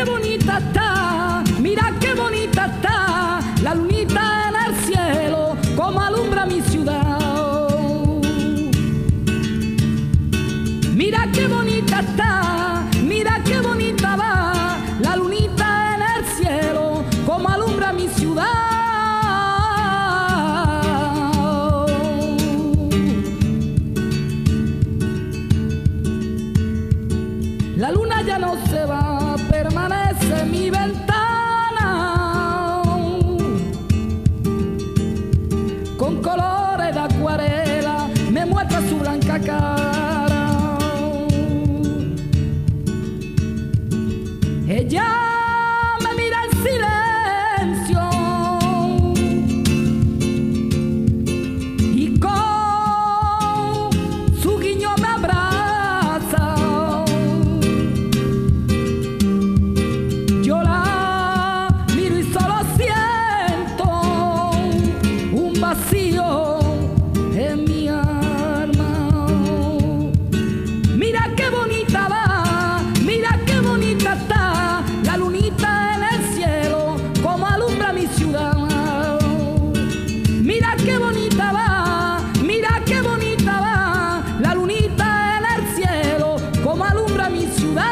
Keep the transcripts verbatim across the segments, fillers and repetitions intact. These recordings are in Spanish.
qué bonita está, mira qué bonita está, la lunita en el cielo, como alumbra mi ciudad. Mira qué bonita está, mira qué bonita va, la lunita en el cielo, como alumbra mi ciudad. La luna ya no se va, permanece en mi ventana, con colores de acuarela me muestra su blanca cara. Ella me mira en silencio y con su guiño me abraza. Yo la miro y solo siento un vacío en mi alma. Mira qué bonita va, mira qué bonita está, la lunita en el cielo, como alumbra mi ciudad. Mira qué bonita va, mira qué bonita va, la lunita en el cielo, como alumbra mi ciudad.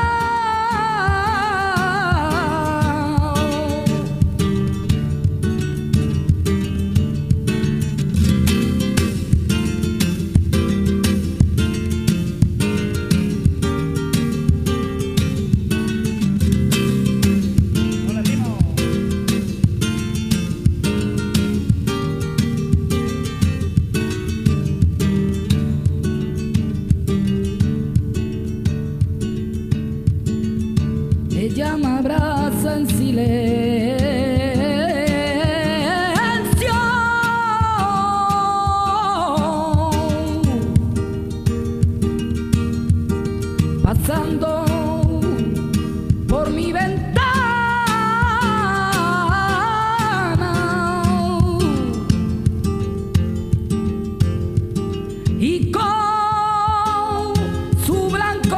Ella me abraza en silencio, pasando por mi ventana y con su blanco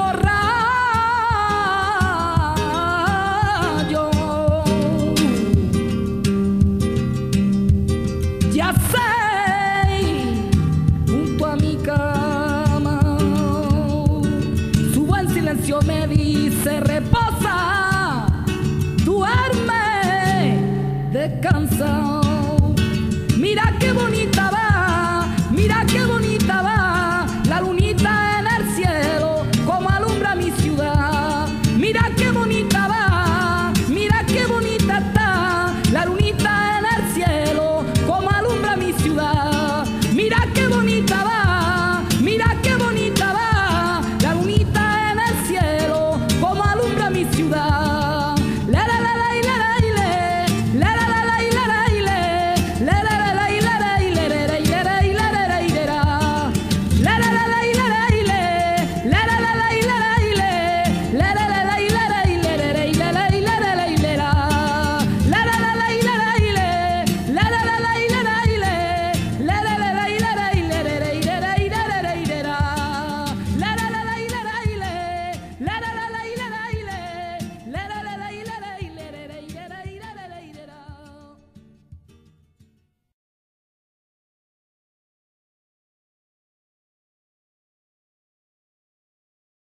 ya sé, junto a mi cama, su buen silencio me dice: reposa, duerme, descansa. Mira qué bonita va, mira qué bonita va, la lunita en el cielo, como alumbra mi ciudad. Mira qué bonita va, mira qué bonita está, la lunita en el cielo, como alumbra mi ciudad. Mira qué bonita va.